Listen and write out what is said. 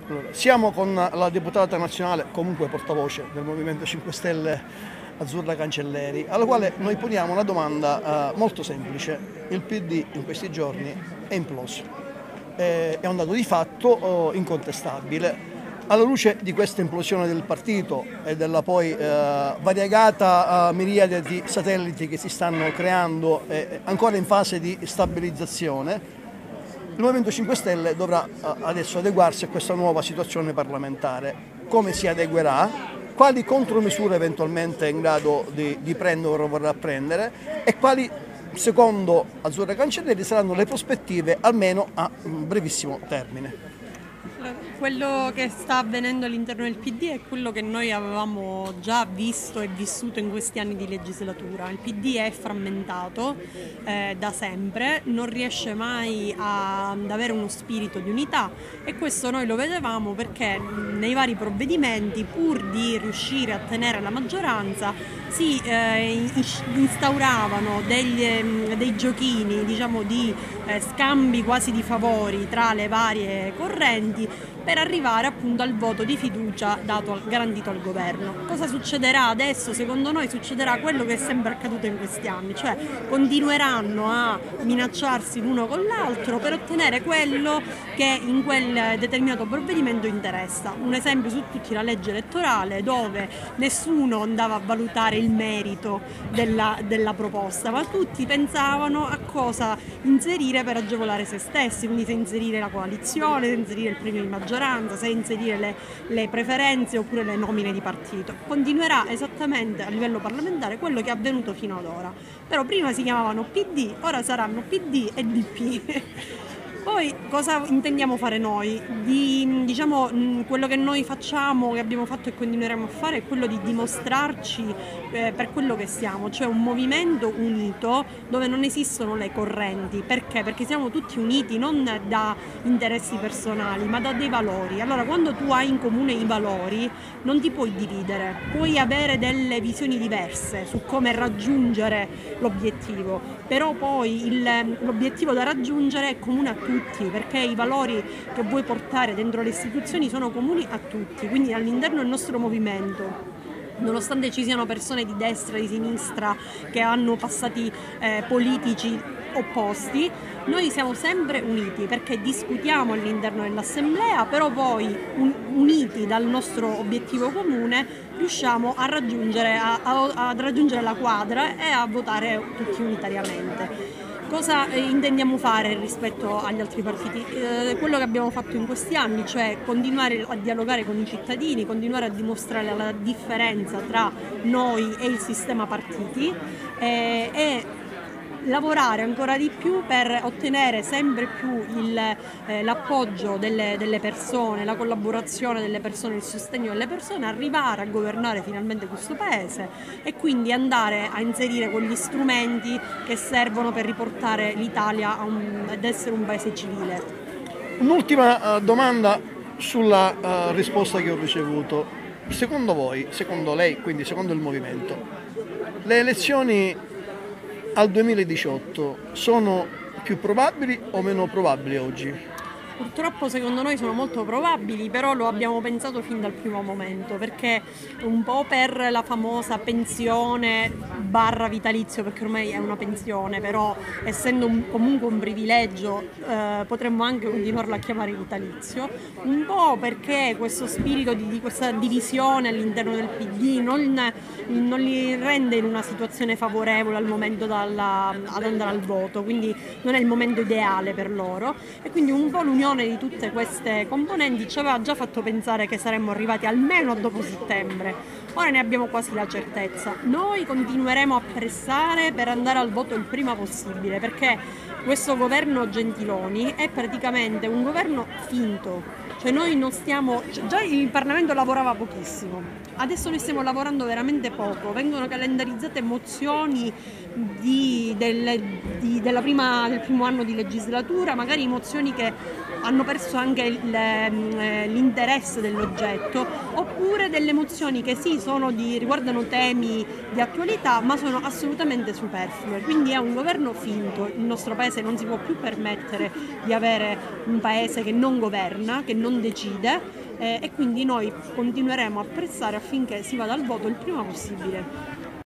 Allora, siamo con la deputata nazionale, comunque portavoce del Movimento 5 Stelle, Azzurra Cancelleri, alla quale noi poniamo una domanda molto semplice. Il PD in questi giorni è imploso, è un dato di fatto incontestabile. Alla luce di questa implosione del partito e della poi variegata miriade di satelliti che si stanno creando ancora in fase di stabilizzazione, il Movimento 5 Stelle dovrà adesso adeguarsi a questa nuova situazione parlamentare. Come si adeguerà? Quali contromisure eventualmente è in grado di prendere o vorrà prendere e quali, secondo Azzurra Cancelleri, saranno le prospettive almeno a brevissimo termine? Quello che sta avvenendo all'interno del PD è quello che noi avevamo già visto e vissuto in questi anni di legislatura. Il PD è frammentato da sempre, non riesce mai ad avere uno spirito di unità e questo noi lo vedevamo perché nei vari provvedimenti, pur di riuscire a tenere la maggioranza, si instauravano dei giochini, diciamo, di scambi quasi di favori tra le varie correnti per arrivare appunto al voto di fiducia garantito al governo. Cosa succederà adesso? Secondo noi succederà quello che è sempre accaduto in questi anni, cioè continueranno a minacciarsi l'uno con l'altro per ottenere quello che in quel determinato provvedimento interessa. Un esempio su tutti: la legge elettorale, dove nessuno andava a valutare il merito della proposta, ma tutti pensavano a cosa inserire per agevolare se stessi, quindi se inserire la coalizione, se inserire il premio di maggioranza, se inserire le preferenze oppure le nomine di partito. Continuerà esattamente a livello parlamentare quello che è avvenuto fino ad ora, però prima si chiamavano PD, ora saranno PD e DP. Poi cosa intendiamo fare noi? Diciamo, quello che noi facciamo, che abbiamo fatto e continueremo a fare è quello di dimostrarci per quello che siamo, cioè un movimento unito dove non esistono le correnti. Perché? Perché siamo tutti uniti non da interessi personali ma da dei valori. Allora, quando tu hai in comune i valori non ti puoi dividere, puoi avere delle visioni diverse su come raggiungere l'obiettivo, però poi l'obiettivo da raggiungere è comune a tutti, perché i valori che vuoi portare dentro le istituzioni sono comuni a tutti, quindi all'interno del nostro movimento, nonostante ci siano persone di destra e di sinistra che hanno passati politici opposti, noi siamo sempre uniti perché discutiamo all'interno dell'assemblea, però poi uniti dal nostro obiettivo comune riusciamo a raggiungere la quadra e a votare tutti unitariamente. Cosa intendiamo fare rispetto agli altri partiti? Quello che abbiamo fatto in questi anni, cioè continuare a dialogare con i cittadini, continuare a dimostrare la differenza tra noi e il sistema partiti e lavorare ancora di più per ottenere sempre più l'appoggio delle persone, la collaborazione delle persone, il sostegno delle persone, arrivare a governare finalmente questo paese e quindi andare a inserire quegli strumenti che servono per riportare l'Italia ad essere un paese civile. Un'ultima domanda sulla risposta che ho ricevuto. Secondo voi, secondo lei, quindi secondo il Movimento, le elezioni al 2018 sono più probabili o meno probabili oggi? Purtroppo secondo noi sono molto probabili, però lo abbiamo pensato fin dal primo momento, perché un po' per la famosa pensione barra vitalizio, perché ormai è una pensione, però essendo comunque un privilegio potremmo anche continuarlo a chiamare vitalizio, un po' perché questo spirito di questa divisione all'interno del PD non li rende in una situazione favorevole al momento ad andare al voto, quindi non è il momento ideale per loro e quindi un po' l'unione di tutte queste componenti ci aveva già fatto pensare che saremmo arrivati almeno dopo settembre. Ora ne abbiamo quasi la certezza. Noi continueremo a pressare per andare al voto il prima possibile, perché questo governo Gentiloni è praticamente un governo finto. Cioè noi non stiamo, già il Parlamento lavorava pochissimo, adesso noi stiamo lavorando veramente poco, vengono calendarizzate mozioni del primo anno di legislatura, magari mozioni che hanno perso anche l'interesse dell'oggetto, oppure delle mozioni che sì riguardano temi di attualità ma sono assolutamente superflue, quindi è un governo finto, il nostro paese paese non si può più permettere di avere un paese che non governa, che non decide, e quindi noi continueremo a pressare affinché si vada al voto il prima possibile.